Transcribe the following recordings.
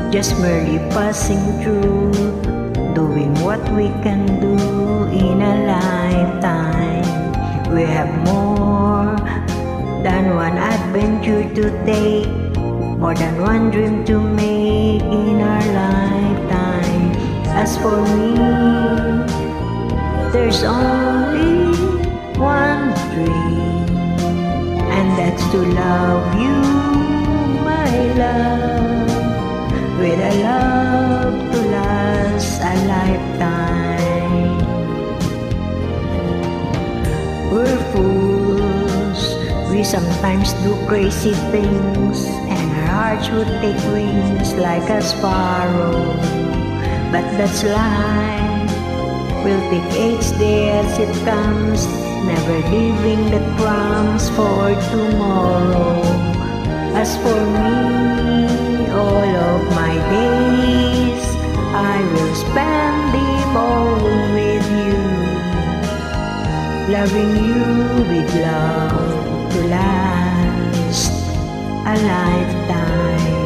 just merely passing through, doing what we can do in a lifetime. We have more than one adventure to take, more than one dream to make in our lifetime. As for me, there's only one dream, and that's to love you, my love, with a love to last a lifetime. We're fools, we sometimes do crazy things, and our hearts would take wings like a sparrow. But that's life, we'll take each day as it comes, never leaving the crumbs for tomorrow. As for me, all of my days, I will spend them all with you, loving you with love to last a lifetime.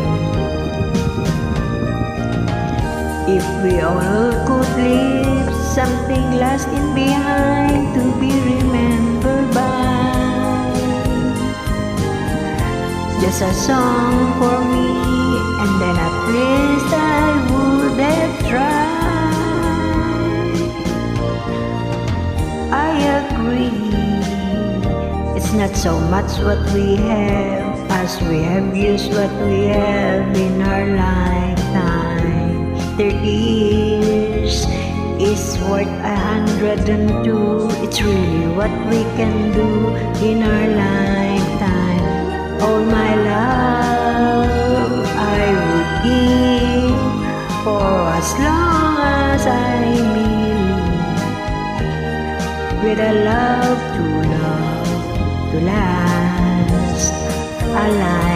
If we all could leave something lasting behind to be remembered by, just a song for me, and then at least I would have tried. I agree, it's not so much what we have as we have used what we have in our lifetime. 30 years is worth 102. It's really what we can do in our lifetime. All my love I would give for as long as I live, with a love to last a life.